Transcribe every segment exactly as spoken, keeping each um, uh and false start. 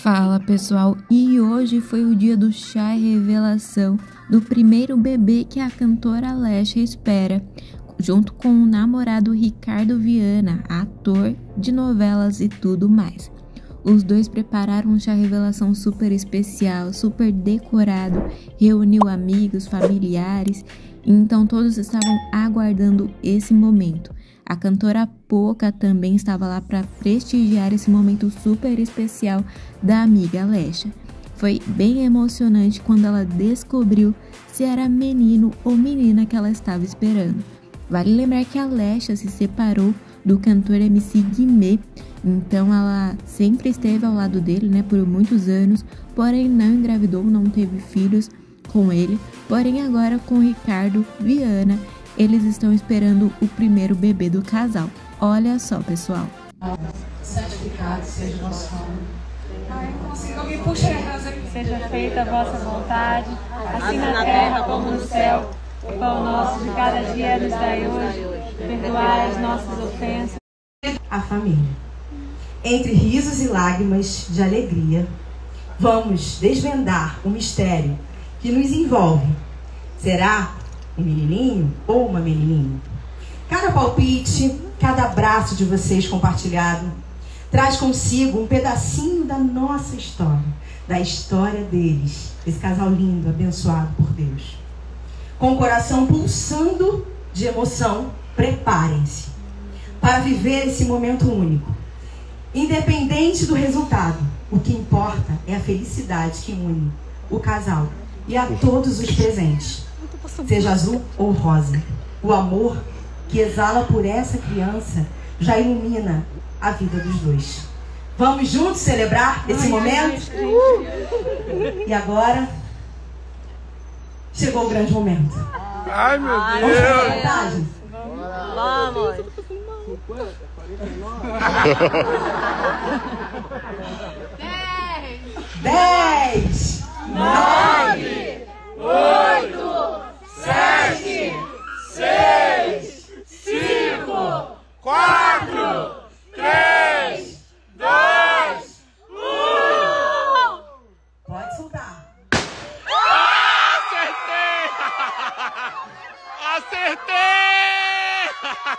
Fala pessoal, e hoje foi o dia do chá e revelação do primeiro bebê que a cantora Alexa espera, junto com o namorado Ricardo Viana, ator de novelas e tudo mais. Os dois prepararam um chá revelação super especial, super decorado, reuniu amigos, familiares, então todos estavam aguardando esse momento. A cantora Poca também estava lá para prestigiar esse momento super especial da amiga Alexa. Foi bem emocionante quando ela descobriu se era menino ou menina que ela estava esperando. Vale lembrar que a Alexa se separou do cantor M C Guimê, então ela sempre esteve ao lado dele, né, por muitos anos, porém não engravidou, não teve filhos com ele, porém agora com o Ricardo Viana, eles estão esperando o primeiro bebê do casal. Olha só, pessoal. Santificado seja o nosso nome. Seja feita a vossa vontade, assim na terra como no céu. O pão nosso de cada dia nos dai hoje. Perdoai as nossas ofensas. A família. Entre risos e lágrimas de alegria, vamos desvendar o mistério que nos envolve. Será um menininho ou uma menininha? Cada palpite, cada abraço de vocês compartilhado traz consigo um pedacinho da nossa história, da história deles, esse casal lindo, abençoado por Deus. Com o coração pulsando de emoção, preparem-se para viver esse momento único. Independente do resultado, o que importa é a felicidade que une o casal e a todos os presentes. Seja azul ou rosa, o amor que exala por essa criança já ilumina a vida dos dois. Vamos juntos celebrar esse momento? E agora chegou o grande momento. Ai, meu Deus! Vamos fazer a contagem? Vamos! Dez, nove, oito, sete, seis, cinco, quatro, três, dois, um. Pode soltar. Acertei! Acertei!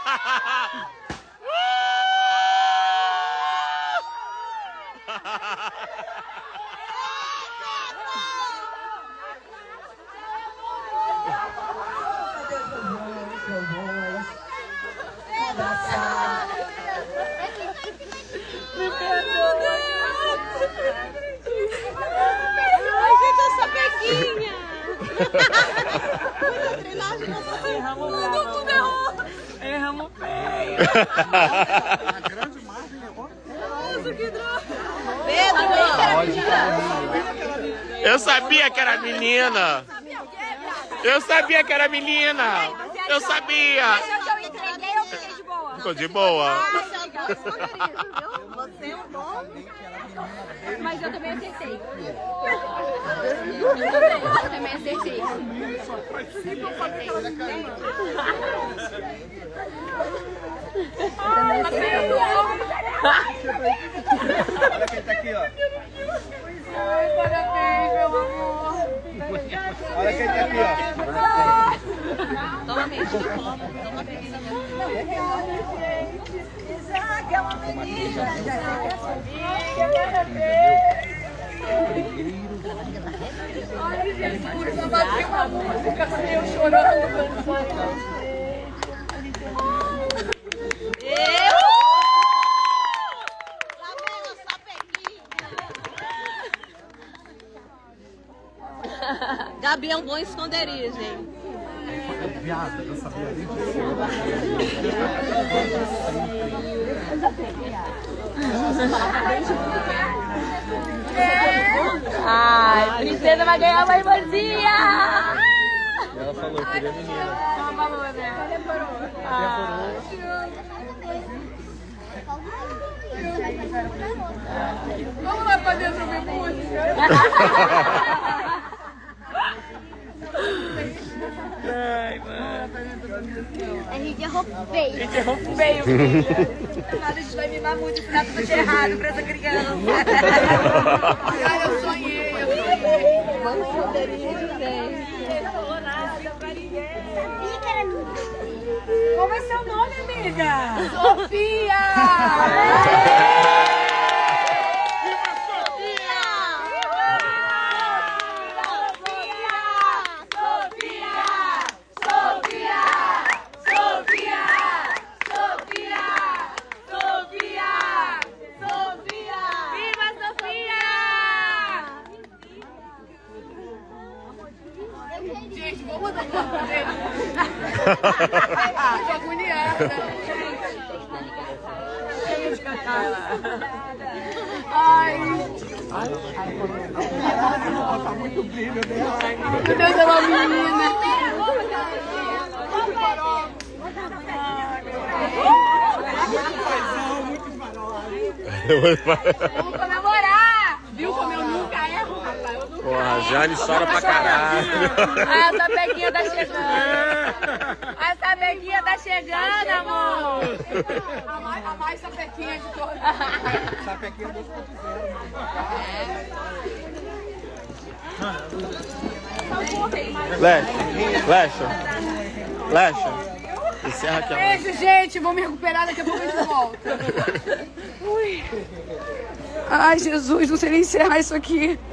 Erramos feio. A grande margem levou. Nossa, que droga. Eu sabia que era menina. Eu sabia que era menina. Eu sabia. Mas eu já entreguei ou fiquei de boa? Ficou de boa. Você é um bom. Mas eu também acertei. Eu também acertei. Olha quem tá aqui, ó. Ai, parabéns, meu amor. Olha quem tá aqui, ó. Toma beijo, toma. Toma beijo. Isaac é uma menina. Ai, Jesus, eu bati uma música, eu chorando. Eu? Gabi é um bom esconderijo, hein? Viado, eu sabia nem Ai, princesa vai ganhar uma irmãzinha! Ela falou que ele é menina. Ela falou, né? Ah. Vamos lá pra dentro ver música? Ai, mano. A gente errou feio. A gente errou feio, filha. A gente vai mimar muito, ensinar tudo de errado pra essa criança. Ai, eu sonhei, eu sonhei. Vamos poderia de vez. Não falou nada pra ninguém. Qual vai ser o nome, amiga? Sofia! Gente, vou mudar o nome dele. Tô agoniada. Ai. Tá muito brilho dela. Meu Deus, ela é uma menina. Vamos comemorar. Viu como eu nunca erro, rapaz? Eu nunca Porra, a Jane chora pra caralho. Ah, a sapequinha tá chegando. A sapequinha tá chegando, amor. A mais, a mais sapequinha de todas. Sapequinha do Lecha, Lecha, Lecha. Encerra aqui. Beijo, gente. Vou me recuperar, daqui a pouco a gente volta. Ui. Ai, Jesus, não sei nem encerrar isso aqui.